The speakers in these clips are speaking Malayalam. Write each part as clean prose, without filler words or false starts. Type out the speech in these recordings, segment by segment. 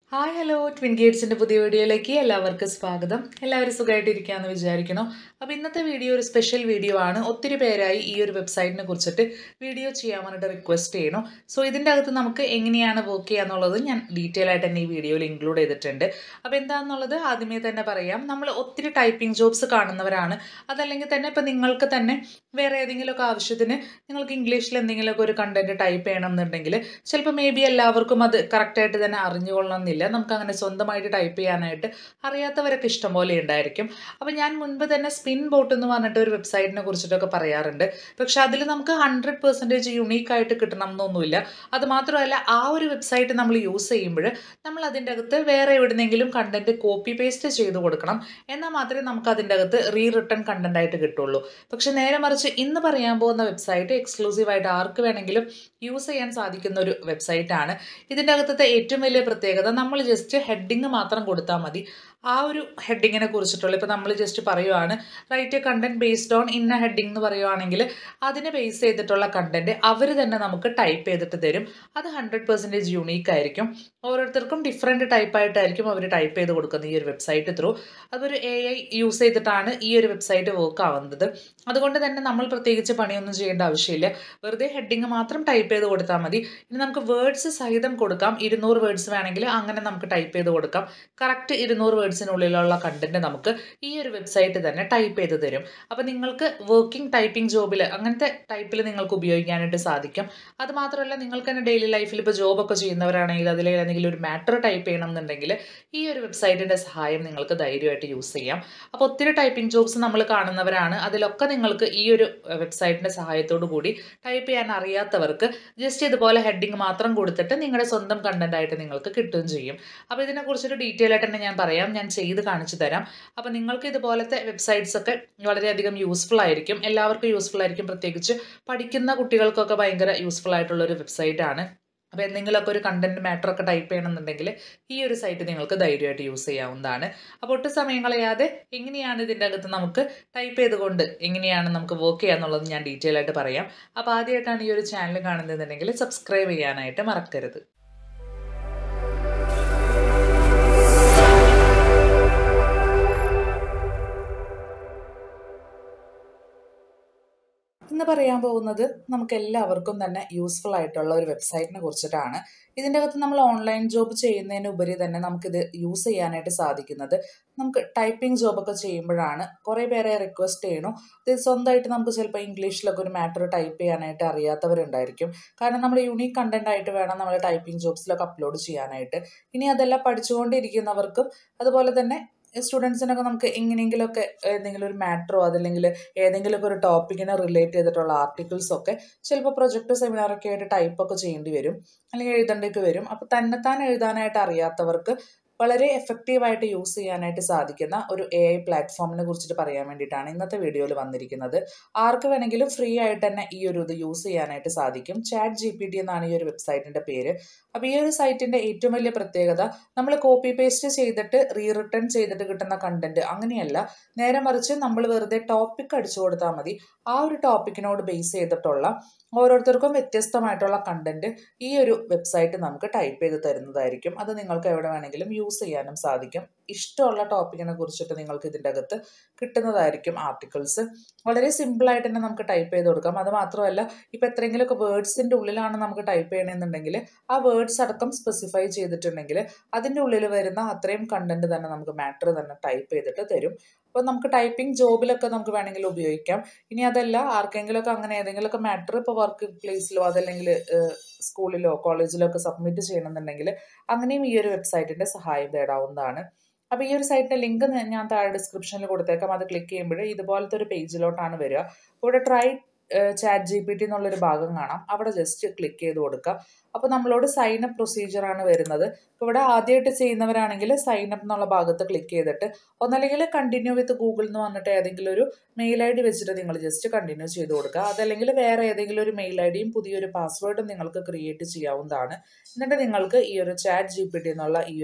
ഹായ് ഹലോ ട്വിൻഗേറ്റ്സിൻ്റെ പുതിയ വീഡിയോയിലേക്ക് എല്ലാവർക്കും സ്വാഗതം. എല്ലാവരും സുഖമായിട്ടിരിക്കുകയെന്ന് വിചാരിക്കുന്നു. അപ്പോൾ ഇന്നത്തെ വീഡിയോ ഒരു സ്പെഷ്യൽ വീഡിയോ ആണ്. ഒത്തിരി പേരായി ഈ ഒരു വെബ്സൈറ്റിനെ കുറിച്ചിട്ട് വീഡിയോ ചെയ്യാൻ വേണ്ടിയിട്ട് റിക്വസ്റ്റ് ചെയ്യണം. സോ ഇതിൻ്റെ അകത്ത് നമുക്ക് എങ്ങനെയാണ് വർക്ക് ചെയ്യുക എന്നുള്ളത് ഞാൻ ഡീറ്റെയിൽ ആയിട്ട് തന്നെ ഈ വീഡിയോയിൽ ഇൻക്ലൂഡ് ചെയ്തിട്ടുണ്ട്. അപ്പോൾ എന്താണെന്നുള്ളത് ആദ്യമേ തന്നെ പറയാം. നമ്മൾ ഒത്തിരി ടൈപ്പിംഗ് ജോബ്സ് കാണുന്നവരാണ്. അതല്ലെങ്കിൽ തന്നെ ഇപ്പോൾ നിങ്ങൾക്ക് തന്നെ വേറെ ഏതെങ്കിലുമൊക്കെ ആവശ്യത്തിന് നിങ്ങൾക്ക് ഇംഗ്ലീഷിൽ എന്തെങ്കിലുമൊക്കെ ഒരു കണ്ടന്റ് ടൈപ്പ് ചെയ്യണം എന്നുണ്ടെങ്കിൽ ചിലപ്പോൾ മേ ബി എല്ലാവർക്കും അത് കറക്റ്റായിട്ട് തന്നെ അറിഞ്ഞുകൊള്ളണമെന്നില്ല. നമുക്ക് അങ്ങനെ സ്വന്തമായിട്ട് ടൈപ്പ് ചെയ്യാനായിട്ട് അറിയാത്തവരൊക്കെ ഇഷ്ടം പോലെ ഉണ്ടായിരിക്കും. അപ്പോൾ ഞാൻ മുൻപ് തന്നെ സ്പിൻ ബോട്ട് എന്ന് പറഞ്ഞിട്ട് ഒരു വെബ്സൈറ്റിനെ കുറിച്ചിട്ടൊക്കെ പറയാറുണ്ട്. പക്ഷെ അതിൽ നമുക്ക് 100% യുണീക്കായിട്ട് കിട്ടണം എന്നൊന്നുമില്ല. അതുമാത്രമല്ല ആ ഒരു വെബ്സൈറ്റ് നമ്മൾ യൂസ് ചെയ്യുമ്പോൾ നമ്മൾ അതിൻ്റെ അകത്ത് വേറെ എവിടുന്നെങ്കിലും കണ്ടന്റ് കോപ്പി പേസ്റ്റ് ചെയ്ത് കൊടുക്കണം. എന്നാൽ മാത്രമേ നമുക്ക് അതിൻ്റെ അകത്ത് റിട്ടേൺ കണ്ടന്റ് ആയിട്ട് കിട്ടുള്ളൂ. പക്ഷെ നേരെ മറിച്ച് ഇന്ന് പറയാൻ പോകുന്ന വെബ്സൈറ്റ് എക്സ്ക്ലൂസീവായിട്ട് ആർക്ക് വേണമെങ്കിലും യൂസ് ചെയ്യാൻ സാധിക്കുന്ന ഒരു വെബ്സൈറ്റ് ആണ്. ഇതിൻ്റെ അകത്തത്തെ ഏറ്റവും വലിയ പ്രത്യേകത നമ്മൾ ജസ്റ്റ് ഹെഡിങ് മാത്രം കൊടുത്താൽ മതി. ആ ഒരു ഹെഡിങ്ങിനെ കുറിച്ചിട്ടുള്ള ഇപ്പോൾ നമ്മൾ ജസ്റ്റ് പറയുവാണ് write a content based on ഇന്ന ഹെഡിങ് എന്ന് പറയുവാണെങ്കിൽ അതിനെ ബേസ് ചെയ്തിട്ടുള്ള കണ്ടന്റ് അവർ തന്നെ നമുക്ക് ടൈപ്പ് ചെയ്തിട്ട് തരും. അത് 100% യുണീക്ക് ആയിരിക്കും. ഓരോരുത്തർക്കും ഡിഫറെൻറ്റ് ടൈപ്പായിട്ടായിരിക്കും അവർ ടൈപ്പ് ചെയ്ത് കൊടുക്കുന്നത് ഈ ഒരു വെബ്സൈറ്റ് ത്രൂ. അതൊരു AI യൂസ് ചെയ്തിട്ടാണ് ഈ ഒരു വെബ്സൈറ്റ് വർക്ക് ആവുന്നത്. അതുകൊണ്ട് തന്നെ നമ്മൾ പ്രത്യേകിച്ച് പണിയൊന്നും ചെയ്യേണ്ട ആവശ്യമില്ല. വെറുതെ ഹെഡിങ് മാത്രം ടൈപ്പ് ചെയ്ത് കൊടുത്താൽ മതി. ഇനി നമുക്ക് വേർഡ്സ് സഹിതം കൊടുക്കാം. 200 വേർഡ്സ് വേണമെങ്കിൽ അങ്ങനെ നമുക്ക് ടൈപ്പ് ചെയ്ത് കൊടുക്കാം. കറക്റ്റ് 200 വേർഡ്സിനുള്ളിലുള്ള കണ്ടന്റ് നമുക്ക് ഈ ഒരു വെബ്സൈറ്റ് തന്നെ ടൈപ്പ് ചെയ്ത് തരും. അപ്പോൾ നിങ്ങൾക്ക് വർക്കിംഗ് ടൈപ്പിംഗ് ജോബിൽ അങ്ങനത്തെ ടൈപ്പിൽ നിങ്ങൾക്ക് ഉപയോഗിക്കാനായിട്ട് സാധിക്കും. അതുമാത്രമല്ല നിങ്ങൾക്ക് തന്നെ ഡെയിലി ലൈഫിൽ ഇപ്പോൾ ജോബൊക്കെ ചെയ്യുന്നവരാണെങ്കിൽ അതിൽ ഏതെങ്കിലും ഒരു മാറ്റർ ടൈപ്പ് ചെയ്യണം എന്നുണ്ടെങ്കിൽ ഈ ഒരു വെബ്സൈറ്റിൻ്റെ സഹായം നിങ്ങൾക്ക് ധൈര്യമായിട്ട് യൂസ് ചെയ്യാം. അപ്പോൾ ഒത്തിരി ടൈപ്പിംഗ് ജോബ്സ് നമ്മൾ കാണുന്നവരാണ്. അതിലൊക്കെ നിങ്ങൾക്ക് ഈ ഒരു വെബ്സൈറ്റിൻ്റെ സഹായത്തോടു കൂടി ടൈപ്പ് ചെയ്യാൻ അറിയാത്തവർക്ക് ജസ്റ്റ് ഇതുപോലെ ഹെഡിങ് മാത്രം കൊടുത്തിട്ട് നിങ്ങളുടെ സ്വന്തം കണ്ടന്റ് ആയിട്ട് നിങ്ങൾക്ക് കിട്ടുകയും ചെയ്യും. അപ്പോൾ ഇതിനെക്കുറിച്ചൊരു ഡീറ്റെയിൽ ആയിട്ട് തന്നെ ഞാൻ പറയാം. ഞാൻ ചെയ്ത് കാണിച്ചു തരാം. അപ്പോൾ നിങ്ങൾക്ക് ഇതുപോലത്തെ വെബ്സൈറ്റ്സ് ഒക്കെ വളരെയധികം യൂസ്ഫുൾ ആയിരിക്കും. എല്ലാവർക്കും യൂസ്ഫുൾ ആയിരിക്കും. പ്രത്യേകിച്ച് പഠിക്കുന്ന കുട്ടികൾക്കൊക്കെ ഭയങ്കര യൂസ്ഫുൾ ആയിട്ടുള്ളൊരു വെബ്സൈറ്റ് ആണ്. അപ്പോൾ എന്തെങ്കിലുമൊക്കെ ഒരു കണ്ടന്റ് മാറ്റർ ഒക്കെ ടൈപ്പ് ചെയ്യണമെന്നുണ്ടെങ്കിൽ ഈ ഒരു സൈറ്റ് നിങ്ങൾക്ക് ധൈര്യമായിട്ട് യൂസ് ചെയ്യാവുന്നതാണ്. അപ്പോൾ ഒട്ടും സമയം കളയാതെ എങ്ങനെയാണ് ഇതിൻ്റെ അകത്ത് നമുക്ക് ടൈപ്പ് ചെയ്തുകൊണ്ട് എങ്ങനെയാണ് നമുക്ക് വർക്ക് ചെയ്യുക എന്നുള്ളത് ഞാൻ ഡീറ്റെയിൽ ആയിട്ട് പറയാം. അപ്പോൾ ആദ്യമായിട്ടാണ് ഈ ഒരു ചാനൽ കാണുന്നതെന്നുണ്ടെങ്കിൽ സബ്സ്ക്രൈബ് ചെയ്യാനായിട്ട് മറക്കരുത്. ഇന്ന് പറയാൻ പോകുന്നത് നമുക്ക് എല്ലാവർക്കും തന്നെ യൂസ്ഫുൾ ആയിട്ടുള്ള ഒരു വെബ്സൈറ്റിനെ കുറിച്ചിട്ടാണ്. ഇതിൻ്റെ അകത്ത് നമ്മൾ ഓൺലൈൻ ജോബ് ചെയ്യുന്നതിനുപരി തന്നെ നമുക്കിത് യൂസ് ചെയ്യാനായിട്ട് സാധിക്കുന്നത് നമുക്ക് ടൈപ്പിംഗ് ജോബൊക്കെ ചെയ്യുമ്പോഴാണ്. കുറേ പേരെ റിക്വസ്റ്റ് ചെയ്യണു ഇത് സ്വന്തമായിട്ട് നമുക്ക് ചിലപ്പോൾ ഇംഗ്ലീഷിലൊക്കെ ഒരു മാറ്റർ ടൈപ്പ് ചെയ്യാനായിട്ട് അറിയാത്തവരുണ്ടായിരിക്കും. കാരണം നമ്മൾ യുണീക്ക് കണ്ടന്റ് ആയിട്ട് വേണം നമ്മൾ ടൈപ്പിംഗ് ജോബ്സിലൊക്കെ അപ്ലോഡ് ചെയ്യാനായിട്ട്. ഇനി അതെല്ലാം പഠിച്ചുകൊണ്ടിരിക്കുന്നവർക്കും അതുപോലെ തന്നെ സ്റ്റുഡൻസിനൊക്കെ നമുക്ക് എങ്ങനെയെങ്കിലുമൊക്കെ എന്തെങ്കിലും ഒരു മാറ്ററോ അതല്ലെങ്കിൽ ഏതെങ്കിലുമൊക്കെ ഒരു ടോപ്പിക്കിനെ റിലേറ്റ് ചെയ്തിട്ടുള്ള ആർട്ടിക്കിൾസൊക്കെ ചിലപ്പോൾ പ്രൊജക്ട് സെമിനാറൊക്കെ ആയിട്ട് ടൈപ്പൊക്കെ ചെയ്യേണ്ടി വരും, അല്ലെങ്കിൽ എഴുതേണ്ടൊക്കെ വരും. അപ്പോൾ തന്നെത്താൻ എഴുതാനായിട്ട് അറിയാത്തവർക്ക് വളരെ എഫക്റ്റീവായിട്ട് യൂസ് ചെയ്യാനായിട്ട് സാധിക്കുന്ന ഒരു AI പ്ലാറ്റ്ഫോമിനെ കുറിച്ചിട്ട് പറയാൻ വേണ്ടിയിട്ടാണ് ഇന്നത്തെ വീഡിയോയിൽ വന്നിരിക്കുന്നത്. ആർക്ക് വേണമെങ്കിലും ഫ്രീ ആയിട്ട് തന്നെ ഈ ഒരു ഇത് യൂസ് ചെയ്യാനായിട്ട് സാധിക്കും. ChatGPT എന്നാണ് ഈ ഒരു വെബ്സൈറ്റിൻ്റെ പേര്. അപ്പോൾ ഈ ഒരു സൈറ്റിൻ്റെ ഏറ്റവും വലിയ പ്രത്യേകത നമ്മൾ കോപ്പി പേസ്റ്റ് ചെയ്തിട്ട് റിട്ടേൺ ചെയ്തിട്ട് കിട്ടുന്ന കണ്ടന്റ് അങ്ങനെയല്ല. നേരെ മറിച്ച് നമ്മൾ വെറുതെ ടോപ്പിക് അടിച്ചു കൊടുത്താൽ മതി. ആ ഒരു ടോപ്പിക്കിനോട് ബേസ് ചെയ്തിട്ടുള്ള ഓരോരുത്തർക്കും വ്യത്യസ്തമായിട്ടുള്ള കണ്ടന്റ് ഈ ഒരു വെബ്സൈറ്റ് നമുക്ക് ടൈപ്പ് ചെയ്ത് തരുന്നതായിരിക്കും. അത് നിങ്ങൾക്ക് എവിടെ വേണമെങ്കിലും യൂസ് ചെയ്യാനും സാധിക്കും. ഇഷ്ടമുള്ള ടോപ്പിക്കിനെ കുറിച്ചിട്ട് നിങ്ങൾക്ക് ഇതിൻ്റെ അകത്ത് കിട്ടുന്നതായിരിക്കും ആർട്ടിക്കിൾസ്. വളരെ സിമ്പിളായിട്ട് തന്നെ നമുക്ക് ടൈപ്പ് ചെയ്ത് കൊടുക്കാം. അത് മാത്രമല്ല ഇപ്പോൾ എത്രയെങ്കിലുമൊക്കെ വേർഡ്സിൻ്റെ ഉള്ളിലാണ് നമുക്ക് ടൈപ്പ് ചെയ്യണമെന്നുണ്ടെങ്കിൽ ആ വേർഡ്സ് അടക്കം സ്പെസിഫൈ ചെയ്തിട്ടുണ്ടെങ്കിൽ അതിൻ്റെ ഉള്ളിൽ വരുന്ന അത്രയും കണ്ടന്റ് തന്നെ നമുക്ക് മാറ്റർ തന്നെ ടൈപ്പ് ചെയ്തിട്ട് തരും. അപ്പോൾ നമുക്ക് ടൈപ്പിംഗ് ജോബിലൊക്കെ നമുക്ക് വേണമെങ്കിൽ ഉപയോഗിക്കാം. ഇനി അതല്ല ആർക്കെങ്കിലുമൊക്കെ അങ്ങനെ ഏതെങ്കിലുമൊക്കെ മാറ്റർ ഇപ്പോൾ വർക്ക് പ്ലേസിലോ അതല്ലെങ്കിൽ സ്കൂളിലോ കോളേജിലോ ഒക്കെ സബ്മിറ്റ് ചെയ്യണമെന്നുണ്ടെങ്കിൽ അങ്ങനെയും ഈ ഒരു വെബ്സൈറ്റിൻ്റെ സഹായം തേടാവുന്നതാണ്. അപ്പോൾ ഈ ഒരു സൈറ്റിൻ്റെ ലിങ്ക് ഞാൻ താഴെ ഡിസ്ക്രിപ്ഷനിൽ കൊടുത്തേക്കാം. അത് ക്ലിക്ക് ചെയ്യുമ്പോൾ ഇതുപോലത്തെ ഒരു പേജിലോട്ടാണ് വരിക. ഇവിടെ ട്രൈ ChatGPT എന്നുള്ളൊരു ഭാഗം കാണാം. അവിടെ ജസ്റ്റ് ക്ലിക്ക് ചെയ്ത് കൊടുക്കുക. അപ്പോൾ നമ്മളോട് സൈൻ അപ്പ് പ്രൊസീജിയറാണ് വരുന്നത്. ഇവിടെ ആദ്യമായിട്ട് ചെയ്യുന്നവരാണെങ്കിൽ സൈൻ അപ്പ് എന്നുള്ള ഭാഗത്ത് ക്ലിക്ക് ചെയ്തിട്ട് ഒന്നല്ലെങ്കിൽ കണ്ടിന്യൂ വിത്ത് ഗൂഗിൾ എന്ന് പറഞ്ഞിട്ട് ഏതെങ്കിലും ഒരു മെയിൽ ID വെച്ചിട്ട് നിങ്ങൾ ജസ്റ്റ് കണ്ടിന്യൂ ചെയ്ത് കൊടുക്കുക. അതല്ലെങ്കിൽ വേറെ ഏതെങ്കിലും ഒരു മെയിൽ IDയും പുതിയൊരു പാസ്വേഡും നിങ്ങൾക്ക് ക്രിയേറ്റ് ചെയ്യാവുന്നതാണ്. എന്നിട്ട് നിങ്ങൾക്ക് ഈ ഒരു ChatGPT എന്നുള്ള ഈ ഒരു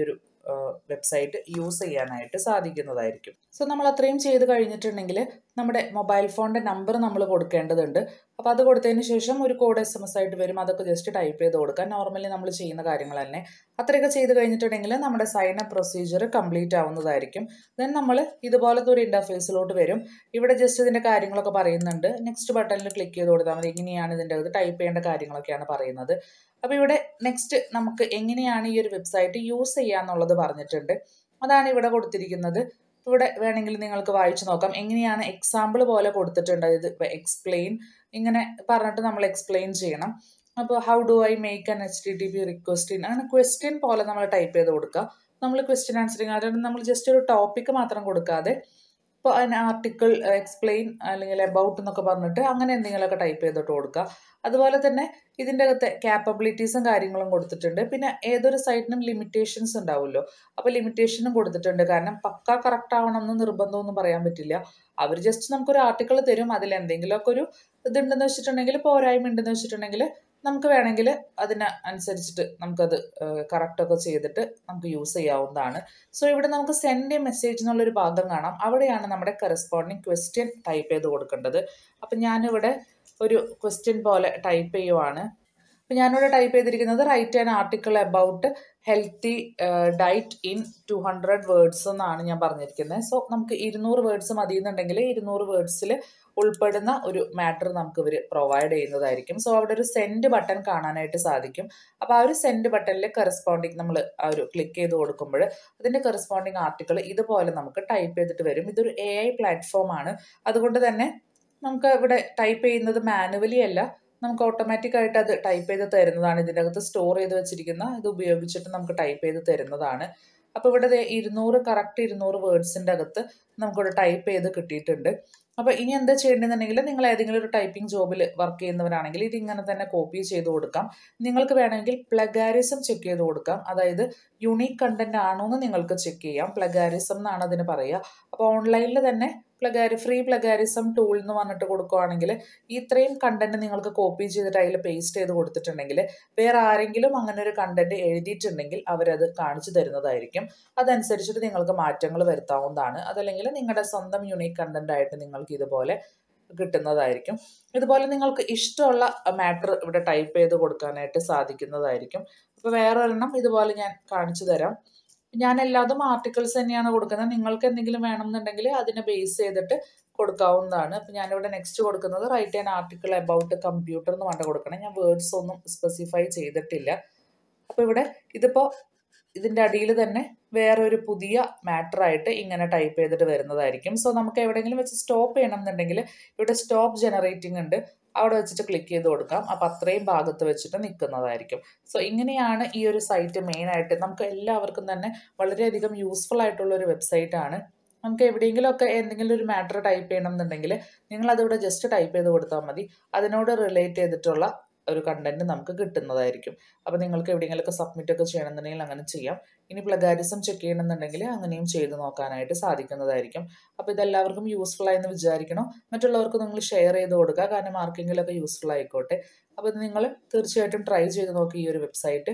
വെബ്സൈറ്റ് യൂസ് ചെയ്യാനായിട്ട് സാധിക്കുന്നതായിരിക്കും. സോ നമ്മൾ അത്രയും ചെയ്ത് കഴിഞ്ഞിട്ടുണ്ടെങ്കിൽ നമ്മുടെ മൊബൈൽ ഫോണിൻ്റെ നമ്പർ നമ്മൾ കൊടുക്കേണ്ടതുണ്ട്. അപ്പോൾ അത് കൊടുത്തതിന് ശേഷം ഒരു കോഡ് SMS ആയിട്ട് വരും. അതൊക്കെ ജസ്റ്റ് ടൈപ്പ് ചെയ്ത് കൊടുക്കുക. നോർമലി നമ്മൾ ചെയ്യുന്ന കാര്യങ്ങൾ തന്നെ. അത്രയൊക്കെ ചെയ്ത് കഴിഞ്ഞിട്ടുണ്ടെങ്കിൽ നമ്മുടെ സൈൻ അപ്പ് പ്രൊസീജിയർ കംപ്ലീറ്റ് ആവുന്നതായിരിക്കും. ദെൻ നമ്മൾ ഇതുപോലത്തെ ഒരു ഇൻ്റർഫേസിലോട്ട് വരും. ഇവിടെ ജസ്റ്റ് ഇതിൻ്റെ കാര്യങ്ങളൊക്കെ പറയുന്നുണ്ട്. നെക്സ്റ്റ് ബട്ടണിൽ ക്ലിക്ക് ചെയ്ത് കൊടുത്താൽ മതി. ഇങ്ങനെയാണ് ഇതിൻ്റെ അകത്ത് ടൈപ്പ് ചെയ്യേണ്ട കാര്യങ്ങളൊക്കെയാണ് പറയുന്നത്. അപ്പോൾ ഇവിടെ നെക്സ്റ്റ് നമുക്ക് എങ്ങനെയാണ് ഈ ഒരു വെബ്സൈറ്റ് യൂസ് ചെയ്യുക എന്നുള്ളത് പറഞ്ഞിട്ടുണ്ട്. അതാണ് ഇവിടെ കൊടുത്തിരിക്കുന്നത്. ഇവിടെ വേണമെങ്കിൽ നിങ്ങൾക്ക് വായിച്ചു നോക്കാം. എങ്ങനെയാണ് എക്സാമ്പിൾ പോലെ കൊടുത്തിട്ടുണ്ട്. അതായത് ഇപ്പോൾ എക്സ്പ്ലെയിൻ ഇങ്ങനെ പറഞ്ഞിട്ട് നമ്മൾ എക്സ്പ്ലെയിൻ ചെയ്യണം. അപ്പോൾ how do I make an HTTP request in അങ്ങനെ ക്വസ്റ്റ്യൻ പോലെ നമ്മൾ ടൈപ്പ് ചെയ്ത് കൊടുക്കുക. നമ്മൾ ക്വസ്റ്റ്യൻ ആൻസറിങ് അതുകൊണ്ട് നമ്മൾ ജസ്റ്റ് ഒരു ടോപ്പിക്ക് മാത്രം കൊടുക്കാതെ ഇപ്പോൾ അതിന് ആർട്ടിക്കിൾ എക്സ്പ്ലെയിൻ അല്ലെങ്കിൽ എബൌട്ട് എന്നൊക്കെ പറഞ്ഞിട്ട് അങ്ങനെ എന്തെങ്കിലുമൊക്കെ ടൈപ്പ് ചെയ്തിട്ട് കൊടുക്കുക. അതുപോലെ തന്നെ ഇതിൻ്റെ അകത്തെ ക്യാപ്പബിലിറ്റീസും കാര്യങ്ങളും കൊടുത്തിട്ടുണ്ട്. പിന്നെ ഏതൊരു സൈറ്റിനും ലിമിറ്റേഷൻസ് ഉണ്ടാവുമല്ലോ. അപ്പോൾ ലിമിറ്റേഷനും കൊടുത്തിട്ടുണ്ട്. കാരണം പക്ക കറക്റ്റ് ആവണമെന്ന് നിർബന്ധമൊന്നും പറയാൻ പറ്റില്ല. അവർ ജസ്റ്റ് നമുക്കൊരു ആർട്ടിക്കിൾ തരും. അതിൽ എന്തെങ്കിലുമൊക്കെ ഒരു ഇതുണ്ടെന്ന് വെച്ചിട്ടുണ്ടെങ്കിൽ, പോരായ്മ ഉണ്ടെന്ന് വെച്ചിട്ടുണ്ടെങ്കിൽ നമുക്ക് വേണമെങ്കിൽ അതിന് അനുസരിച്ചിട്ട് നമുക്കത് കറക്റ്റൊക്കെ ചെയ്തിട്ട് നമുക്ക് യൂസ് ചെയ്യാവുന്നതാണ്. സോ ഇവിടെ നമുക്ക് സെൻഡ് എ മെസ്സേജ് എന്നുള്ളൊരു ഭാഗം കാണാം. അവിടെയാണ് നമ്മുടെ കറസ്പോണ്ടിങ് ക്വസ്റ്റ്യൻ ടൈപ്പ് ചെയ്ത് കൊടുക്കേണ്ടത്. അപ്പം ഞാനിവിടെ ഒരു ക്വസ്റ്റ്യൻ പോലെ ടൈപ്പ് ചെയ്യുവാണ്. അപ്പോൾ ഞാനിവിടെ ടൈപ്പ് ചെയ്തിരിക്കുന്നത് write an article about healthy diet in 200 words എന്നാണ് ഞാൻ പറഞ്ഞിരിക്കുന്നത്. സോ നമുക്ക് 200 വേർഡ്സ് മതി എന്നുണ്ടെങ്കിൽ 200 വേർഡ്സിൽ ഉൾപ്പെടുന്ന ഒരു മാറ്റർ നമുക്ക് ഇവർ പ്രൊവൈഡ് ചെയ്യുന്നതായിരിക്കും. സോ അവിടെ ഒരു സെൻഡ് ബട്ടൺ കാണാനായിട്ട് സാധിക്കും. അപ്പോൾ ആ ഒരു സെൻഡ് ബട്ടണിൽ കറസ്പോണ്ടിങ് നമ്മൾ ആ ഒരു ക്ലിക്ക് ചെയ്ത് കൊടുക്കുമ്പോൾ അതിൻ്റെ കറസ്പോണ്ടിങ് ആർട്ടിക്കിൾ ഇതുപോലെ നമുക്ക് ടൈപ്പ് ചെയ്തിട്ട് വരും. ഇതൊരു AI പ്ലാറ്റ്ഫോമാണ്. അതുകൊണ്ട് തന്നെ നമുക്ക് ഇവിടെ ടൈപ്പ് ചെയ്യുന്നത് മാനുവലി അല്ല, നമുക്ക് ഓട്ടോമാറ്റിക്കായിട്ട് അത് ടൈപ്പ് ചെയ്ത് തരുന്നതാണ്. ഇതിൻ്റെ അകത്ത് സ്റ്റോർ ചെയ്ത് വെച്ചിരിക്കുന്ന ഇത് ഉപയോഗിച്ചിട്ട് നമുക്ക് ടൈപ്പ് ചെയ്ത് തരുന്നതാണ്. അപ്പോൾ ഇവിടെ 200 കറക്റ്റ് 200 വേർഡ്സിൻ്റെ അകത്ത് നമുക്കിവിടെ ടൈപ്പ് ചെയ്ത് കിട്ടിയിട്ടുണ്ട്. അപ്പോൾ ഇനി എന്താ ചെയ്യേണ്ടതെന്നുണ്ടെങ്കിൽ നിങ്ങൾ ഏതെങ്കിലും ഒരു ടൈപ്പിംഗ് ജോബിൽ വർക്ക് ചെയ്യുന്നവരാണെങ്കിൽ ഇതിങ്ങനെ തന്നെ കോപ്പി ചെയ്ത് കൊടുക്കാം. നിങ്ങൾക്ക് വേണമെങ്കിൽ പ്ലഗാരിസം ചെക്ക് ചെയ്ത് കൊടുക്കാം. അതായത് യുണീക്ക് കണ്ടന്റ് ആണോ എന്ന് നിങ്ങൾക്ക് ചെക്ക് ചെയ്യാം. പ്ലഗാരിസം എന്നാണ് അതിന് പറയുക. അപ്പോൾ ഓൺലൈനിൽ തന്നെ ഫ്രീ പ്ലഗാരിസം ടൂൾ എന്ന് പറഞ്ഞിട്ട് കൊടുക്കുകയാണെങ്കിൽ ഇത്രയും കണ്ടന്റ് നിങ്ങൾക്ക് കോപ്പി ചെയ്തിട്ട് അതിൽ പേസ്റ്റ് ചെയ്ത് കൊടുത്തിട്ടുണ്ടെങ്കിൽ വേറെ ആരെങ്കിലും അങ്ങനെ ഒരു കണ്ടന്റ് എഴുതിയിട്ടുണ്ടെങ്കിൽ അവരത് കാണിച്ചു തരുന്നതായിരിക്കും. അതനുസരിച്ചിട്ട് നിങ്ങൾക്ക് മാറ്റങ്ങൾ വരുത്താവുന്നതാണ്. അതല്ലെങ്കിൽ നിങ്ങളുടെ സ്വന്തം യുണീക്ക് കണ്ടന്റ് ആയിട്ട് നിങ്ങൾക്ക് ഇതുപോലെ കിട്ടുന്നതായിരിക്കും. ഇതുപോലെ നിങ്ങൾക്ക് ഇഷ്ടമുള്ള മാറ്റർ ഇവിടെ ടൈപ്പ് ചെയ്ത് കൊടുക്കാനായിട്ട് സാധിക്കുന്നതായിരിക്കും. അപ്പോൾ വേറെ ഒരെണ്ണം ഇതുപോലെ ഞാൻ കാണിച്ചു തരാം. ഞാൻ എല്ലാതും ആർട്ടിക്കിൾസ് തന്നെയാണ് കൊടുക്കുന്നത്. നിങ്ങൾക്ക് എന്തെങ്കിലും വേണമെന്നുണ്ടെങ്കിൽ അതിനെ ബേസ് ചെയ്തിട്ട് കൊടുക്കാവുന്നതാണ്. അപ്പോൾ ഞാനിവിടെ നെക്സ്റ്റ് കൊടുക്കുന്നത് write an article about computer എന്ന് വേണ്ട കൊടുക്കണം. ഞാൻ വേർഡ്സ് ഒന്നും സ്പെസിഫൈ ചെയ്തിട്ടില്ല. അപ്പോൾ ഇവിടെ ഇതിപ്പോൾ ഇതിൻ്റെ അടിയിൽ തന്നെ വേറൊരു പുതിയ മാറ്ററായിട്ട് ഇങ്ങനെ ടൈപ്പ് ചെയ്തിട്ട് വരുന്നതായിരിക്കും. സോ നമുക്ക് എവിടെയെങ്കിലും വെച്ച് സ്റ്റോപ്പ് ചെയ്യണം എന്നുണ്ടെങ്കിൽ ഇവിടെ സ്റ്റോപ്പ് ജനറേറ്റിംഗ് ഉണ്ട്. അവിടെ വെച്ചിട്ട് ക്ലിക്ക് ചെയ്ത് കൊടുക്കാം. അപ്പോൾ അത്രയും ഭാഗത്ത് വെച്ചിട്ട് നിൽക്കുന്നതായിരിക്കും. സോ ഇങ്ങനെയാണ് ഈ ഒരു സൈറ്റ് മെയിനായിട്ട് നമുക്ക് എല്ലാവർക്കും തന്നെ വളരെയധികം യൂസ്ഫുൾ ആയിട്ടുള്ള ഒരു വെബ്സൈറ്റാണ്. നമുക്ക് എവിടെയെങ്കിലുമൊക്കെ എന്തെങ്കിലും ഒരു മാറ്റർ ടൈപ്പ് ചെയ്യണം എന്നുണ്ടെങ്കിൽ നിങ്ങളതിവിടെ ജസ്റ്റ് ടൈപ്പ് ചെയ്ത് കൊടുത്താൽ മതി. അതിനോട് റിലേറ്റ് ചെയ്തിട്ടുള്ള ഒരു കണ്ടന്റ് നമുക്ക് കിട്ടുന്നതായിരിക്കും. അപ്പോൾ നിങ്ങൾക്ക് എവിടെയെങ്കിലുമൊക്കെ സബ്മിറ്റ് ഒക്കെ ചെയ്യണമെന്നുണ്ടെങ്കിൽ അങ്ങനെ ചെയ്യാം. ഇനി പ്ലഗാരിസം ചെക്ക് ചെയ്യണമെന്നുണ്ടെങ്കിൽ അങ്ങനെയും ചെയ്ത് നോക്കാനായിട്ട് സാധിക്കുന്നതായിരിക്കും. അപ്പോൾ ഇതെല്ലാവർക്കും യൂസ്ഫുൾ ആയെന്ന് വിചാരിക്കണം. മറ്റുള്ളവർക്ക് നിങ്ങൾ ഷെയർ ചെയ്ത് കൊടുക്കുക. കാരണം ആർക്കെങ്കിലുമൊക്കെ യൂസ്ഫുൾ ആയിക്കോട്ടെ. അപ്പോൾ ഇത് നിങ്ങൾ തീർച്ചയായിട്ടും ട്രൈ ചെയ്ത് നോക്കി ഈ ഒരു വെബ്സൈറ്റ്.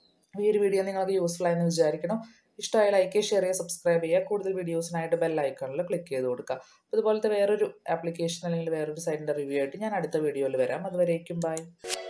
ഈ ഒരു വീഡിയോ നിങ്ങൾക്ക് യൂസ്ഫുൾ ആയെന്ന് വിചാരിക്കണം. ഇഷ്ടമായ ലൈക്ക് ചെയ്യുക, ഷെയർ ചെയ്യുക, സബ്സ്ക്രൈബ് ചെയ്യുക. കൂടുതൽ വീഡിയോസിനായിട്ട് ബെൽ ഐക്കണിൽ ക്ലിക്ക് ചെയ്ത് കൊടുക്കുക. അതുപോലത്തെ വേറൊരു ആപ്ലിക്കേഷൻ അല്ലെങ്കിൽ വേറൊരു സൈറ്റിൻ്റെ റിവ്യൂ ആയിട്ട് ഞാൻ അടുത്ത വീഡിയോയിൽ വരാം. അതുവരേക്കും ബൈ.